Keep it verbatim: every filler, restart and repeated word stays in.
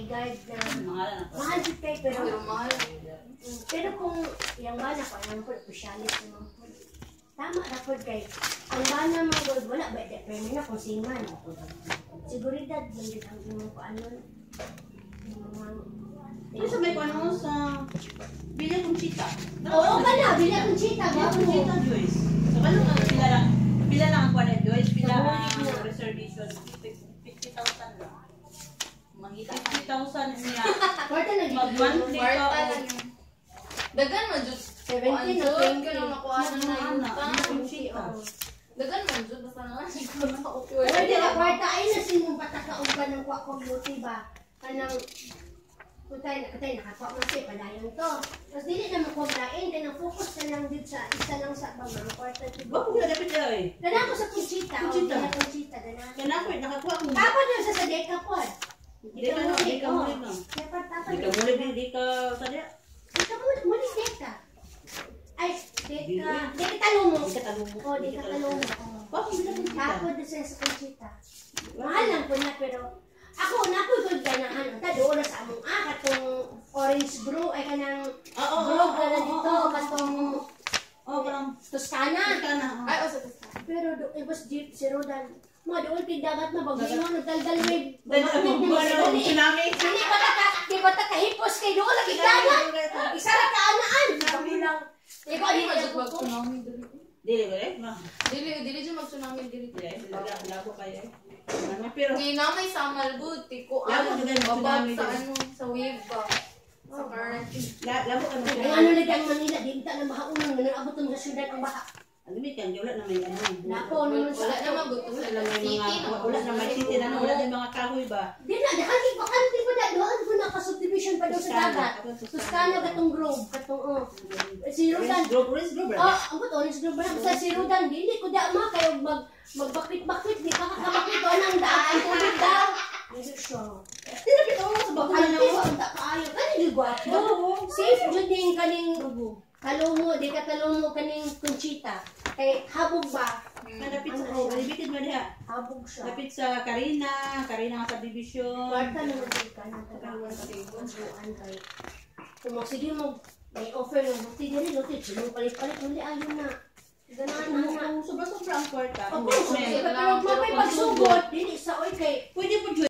bodyguard na Mahal na. mahal din kayo, pero Pero mahal. pero kung yung bana pa naman po, pusyalit naman po. Tama na po kay ang bana mga gold, wala ba? Pero na kung singan. Seguridad, hindi ang yung po ano. Ito sa may ano sa Villa Conchita. Oo ka na, bila kong chita. Villa Conchita, Joyce. So, ano nga, pila lang, pila lang ang kuwan Joyce, pila ang reservation, fifty thousand lang. fifty thousand niya. Kwarta na dito. Mag-monthly ka. Kwarta lang yun. Dagan man, Diyos. seventeen na Kuan, twenty. Diyos, ka na makuha na na yung Ano, utang. Conchita. Dagan man, Diyos. Basta na lang siya na Wala din ang kwarta ay na sinong patakaog ka ng kwa kong beauty ba? Kanang kutay na katay nakakwa mo siya padayon to. Tapos dili na makobrain kaya focus na lang dito sa isa lang sa mga kwarta to. Ba ko gila dapat daw eh. Dana ko sa Conchita. Conchita. O, Conchita. Dana. Kana ko nakakuha ko. Tapos na sa sa Deka pod. Di ka no, di ka muli no. Dapat tapos. Di ka muli di ka sa dia. Di ka muli muli Deka. Ay, Deka. Deka talumo. Di ka talumo. Oh, Deka talumo. Ba ko gila Conchita. Tapos na sa Conchita. Mahal lang po na pero ako na po good ka na ano, ta doon na sa among ah katong orange brew ay kanang Oo, brew oo, ka na oo, dito oo. katong Oh, parang Toscana. kana. Ay, o sa basta. Pero do ibas jeep si Rodan. Mga doon kay dagat na bagingon nagdaldal wave. Dahil ako ano, tsunami. Hindi ba ta di ba ta kahipos kay doon lagi dagat. Isa ra ka anaan. Kamo lang. Ikaw, di ba, Diyos, mag-tsunami dili. Dili ko eh. Ma. Dili, dili dyan mag-tsunami dili. Dili, labo kayo eh. Ano, pero Ginamay sa Malbud, tiko. Labo Ano, juga yung babag tsunami sa dili. ano, sa wave ba? Sa current. La- labo ka mo. Ay ano lagi ang Manila di ta na mahaunan nga abot ng mga syudad ang baha. Alimit kan wala na may ano. Nako naman Wala sa naman gusto Wala sa na may city. mga no? wala na may city na wala din mga kahoy ba. di na dahil bakante pa na doon ko na ka subdivision pa daw sa dagat. Toscana katong grove katong oh. Si Rodan. Group orange group Oh, ang buto orange grove na sa si Rodan dili ko da ma kayo mag magbakit-bakit di pa kakamakit to nang daan ang tubig daw. Yes, sure. Dili kita mo sa bago na Antes mo. ang kaayo kani di gwapo. Safe jud ning kaning talumo di ka talumo kaning Conchita. Kay habog ba? Napit sa oh, limited mo diha. Habog siya. Napit sa Karina, Karina nga subdivision. Kwarta naman din ka nang tagawan sa buwan kay kung magsige mo may offer ng buti dili luti sino palit-palit muli ayon na. Ganahan na. Sobra-sobra ang kwarta. Of course, Investment. pero mapay pagsugod dili sa oy kay Pwede po